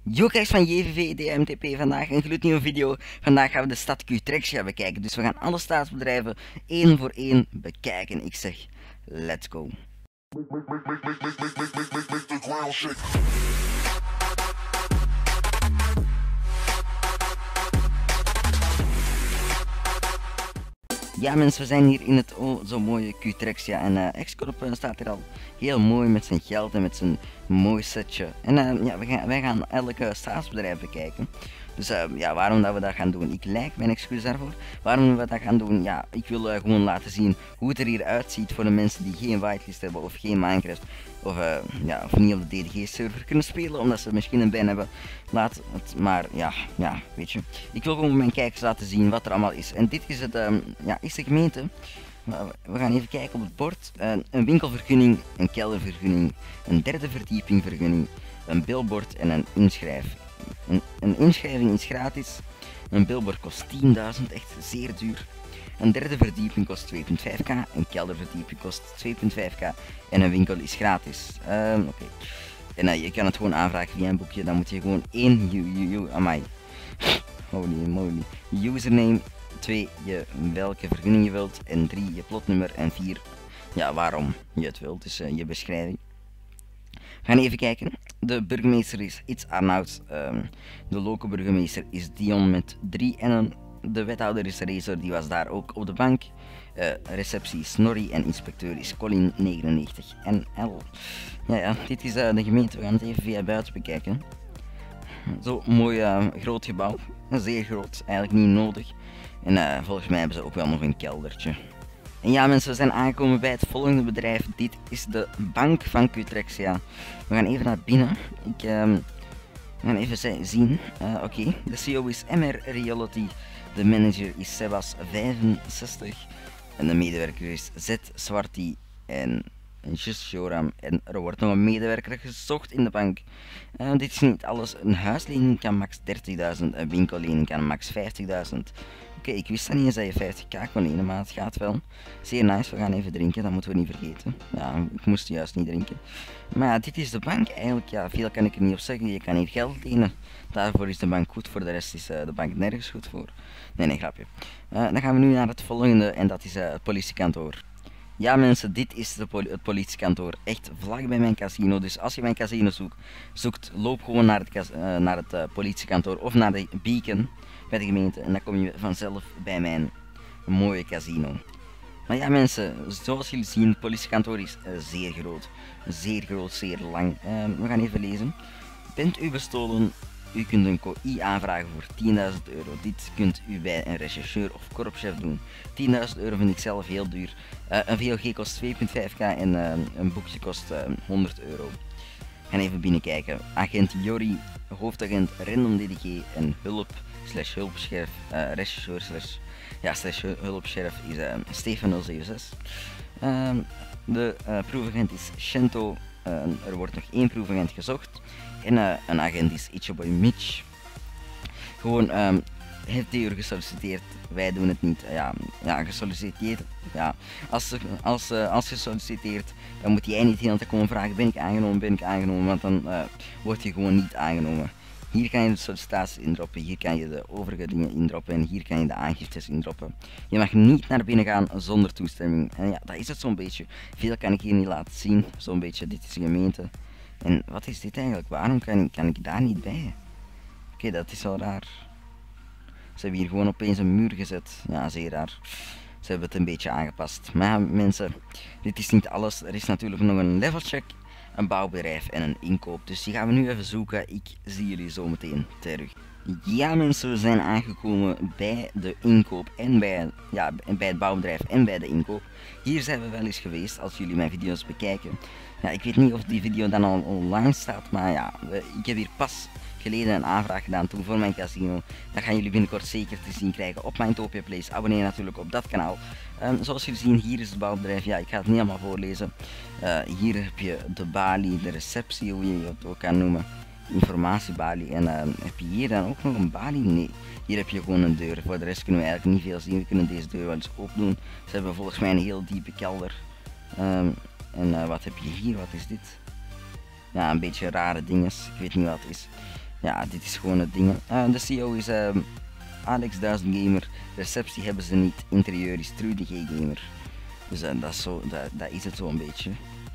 Yo guys van JVV DMTP, vandaag een gloednieuwe video. Vandaag gaan we de stad Utrecht bekijken. Dus we gaan alle staatsbedrijven één voor één bekijken. Ik zeg, let's go. Ja mensen, we zijn hier in het zo mooie Utrexia en X-Corp staat hier al heel mooi met zijn geld en met zijn mooi setje. En ja, wij gaan elke staatsbedrijf bekijken. Dus ja, waarom dat we dat gaan doen? Ik lijk mijn excuus daarvoor. Waarom we dat gaan doen? Ja, ik wil gewoon laten zien hoe het er hier uitziet voor de mensen die geen whitelist hebben of geen Minecraft. Of, ja, of niet op de DDG-server kunnen spelen, omdat ze misschien een ban hebben. Laat het maar, ja, weet je. Ik wil gewoon mijn kijkers laten zien wat er allemaal is. En dit is het, ja, is de gemeente. We gaan even kijken op het bord. Een winkelvergunning, een keldervergunning, een derde verdiepingvergunning, een billboard en een inschrijving. Een inschrijving is gratis. Een billboard kost 10.000, echt zeer duur. Een derde verdieping kost 2,5k, een kelderverdieping kost 2,5k en een winkel is gratis. Oké. En je kan het gewoon aanvragen via een boekje, dan moet je gewoon één amai. Holy moly. Username, 2 welke vergunning je wilt en 3 je plotnummer en 4 ja, waarom je het wilt, dus je beschrijving. We gaan even kijken. De burgemeester is It's Arnoud. De lokale burgemeester is Dion met 3 N'en. De wethouder is Razor, die was daar ook op de bank. Receptie is Snorri en inspecteur is Colin 99 NL. Ja, dit is de gemeente. We gaan het even via buiten bekijken. Zo'n mooi groot gebouw. Zeer groot, eigenlijk niet nodig. En volgens mij hebben ze ook wel nog een keldertje. En ja mensen, we zijn aangekomen bij het volgende bedrijf. Dit is de bank van Utrexia. We gaan even naar binnen. We gaan even zien. Oké, de CEO is MR Reality. De manager is Sebas 65. En de medewerker is Z Swarty en Just Joram. En er wordt nog een medewerker gezocht in de bank. Dit is niet alles. Een huislening kan max 30.000. Een winkellening kan max 50.000. Oké, ik wist dat niet eens dat je 50k kon lenen, maar het gaat wel. Zeer nice, we gaan even drinken, dat moeten we niet vergeten. Ja, ik moest juist niet drinken. Maar ja, dit is de bank eigenlijk, ja, veel kan ik er niet op zeggen. Je kan hier geld lenen, daarvoor is de bank goed, voor de rest is de bank nergens goed voor. Nee, grapje. Dan gaan we nu naar het volgende en dat is het politiekantoor. Ja mensen, dit is het politiekantoor, echt vlak bij mijn casino. Dus als je mijn casino zoekt, loop gewoon naar het politiekantoor of naar de beacon bij de gemeente. En dan kom je vanzelf bij mijn mooie casino. Maar ja mensen, zoals jullie zien, het politiekantoor is zeer groot, zeer lang. We gaan even lezen. Bent u bestolen? U kunt een KOI aanvragen voor 10.000 euro. Dit kunt u bij een rechercheur of korpschef doen. 10.000 euro vind ik zelf heel duur. Een VLG kost 2,5k en een boekje kost 100 euro. We gaan even binnenkijken. Agent Jori, hoofdagent Random DDG en hulp/hulpsheriff, rechercheur hulpsheriff is Stefan 076. De proefagent is Shento. Er wordt nog 1 proefagent gezocht. En een agent is Itchaboy Mitch. Gewoon, heeft die uur gesolliciteerd, wij doen het niet. Ja, gesolliciteerd. Ja, als gesolliciteerd, dan moet jij niet heel te komen vragen, ben ik aangenomen, want dan word je gewoon niet aangenomen. Hier kan je de sollicitaties indroppen, hier kan je de overige dingen indroppen en hier kan je de aangiftes indroppen. Je mag niet naar binnen gaan zonder toestemming. En ja, dat is het zo'n beetje. Veel kan ik hier niet laten zien, zo'n beetje, dit is de gemeente. En wat is dit eigenlijk? Waarom kan ik daar niet bij? Oké, dat is wel raar. Ze hebben hier gewoon opeens een muur gezet. Ja, zeer raar. Ze hebben het een beetje aangepast. Maar ja, mensen, dit is niet alles. Er is natuurlijk nog een levelcheck, een bouwbedrijf en een inkoop. Dus die gaan we nu even zoeken. Ik zie jullie zo meteen terug. Ja mensen, we zijn aangekomen bij de inkoop en bij het bouwbedrijf en bij de inkoop. Hier zijn we wel eens geweest als jullie mijn video's bekijken. Ja, ik weet niet of die video dan al online staat, maar ja, ik heb hier pas geleden een aanvraag gedaan toen voor mijn casino. Dat gaan jullie binnenkort zeker te zien krijgen op mijn Topia Place. Abonneer natuurlijk op dat kanaal. Zoals jullie zien, hier is het bouwbedrijf. Ja, ik ga het niet allemaal voorlezen. Hier heb je de balie, de receptie, hoe je het ook kan noemen. Informatiebalie. En heb je hier dan ook nog een balie? Nee, hier heb je gewoon een deur. Voor de rest kunnen we eigenlijk niet veel zien. We kunnen deze deur wel eens open doen. Ze hebben volgens mij een heel diepe kelder. En wat heb je hier? Wat is dit? Ja, een beetje rare dinges. Ik weet niet wat het is. Ja, dit is gewoon het ding. De CEO is Alex 1000 Gamer. Receptie hebben ze niet. Interieur is Trudy G Gamer. Dus dat is zo, dat is het zo een beetje.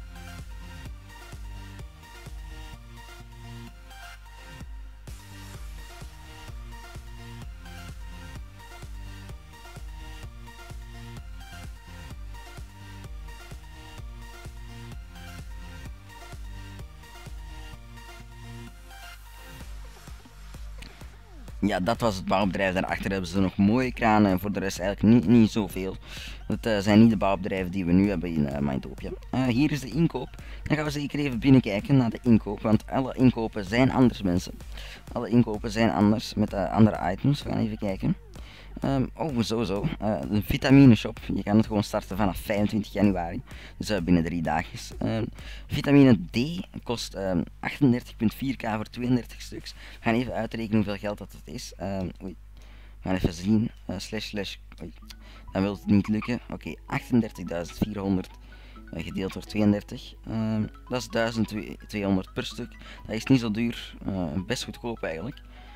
Ja, dat was het bouwbedrijf. Daarachter hebben ze nog mooie kranen en voor de rest eigenlijk niet zoveel. Het zijn niet de bouwbedrijven die we nu hebben in Mindtopia. Hier is de inkoop. Dan gaan we zeker even binnenkijken naar de inkoop, want alle inkopen zijn anders, mensen. Alle inkopen zijn anders met andere items. We gaan even kijken. Sowieso. Een vitamine shop. Je kan het gewoon starten vanaf 25 januari. Dus binnen 3 dagen. Vitamine D kost 38,4k voor 32 stuks. We gaan even uitrekenen hoeveel geld dat het is. We gaan even zien. Oei. Dan wil het niet lukken. Oké, 38.400 gedeeld door 32. Dat is 1200 per stuk. Dat is niet zo duur. Best goedkoop eigenlijk.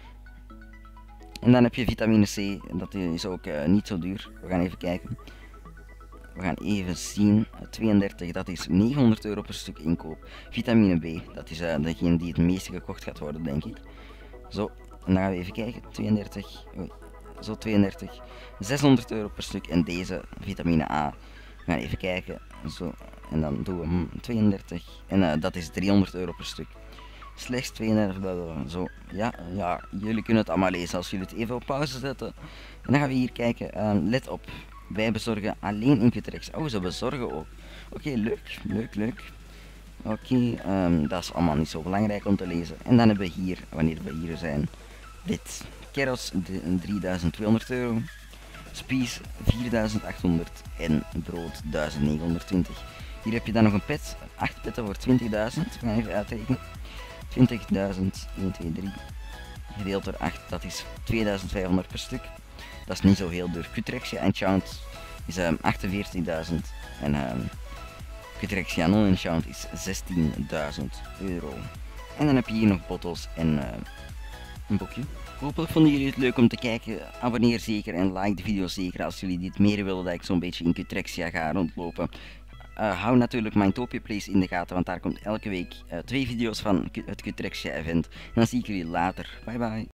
En dan heb je vitamine C, dat is ook niet zo duur. We gaan even kijken. We gaan even zien. 32, dat is 900 euro per stuk inkoop. Vitamine B, dat is degene die het meeste gekocht gaat worden, denk ik. Zo, en dan gaan we even kijken. 32, zo 32. 600 euro per stuk. En deze vitamine A. We gaan even kijken. Zo, en dan doen we 32. En dat is 300 euro per stuk. Slechts 32, zo, ja, jullie kunnen het allemaal lezen als jullie het even op pauze zetten. En dan gaan we hier kijken, let op, wij bezorgen alleen in Qtrex. Oh, ze bezorgen ook. Oké, leuk. Oké, dat is allemaal niet zo belangrijk om te lezen. En dan hebben we hier, wanneer we hier zijn, dit. Keros 3200 euro, Spies 4800 en brood 1920. Hier heb je dan nog een pet, 8 petten voor 20.000, we gaan even uitrekenen. 20.000, 1, 2, 3, gedeeld door 8, dat is 2500 per stuk. Dat is niet zo heel duur. Qtrexia Enchant is 48.000 en Qtrexia Non-Enchant is 16.000 euro. En dan heb je hier nog bottles en een boekje. Hopelijk vonden jullie het leuk om te kijken. Abonneer zeker en like de video zeker als jullie dit meer willen dat ik zo'n beetje in Qtrexia ga rondlopen. Hou natuurlijk Mindtopia Place in de gaten, want daar komt elke week 2 video's van het Qtrexia event. En dan zie ik jullie later. Bye bye.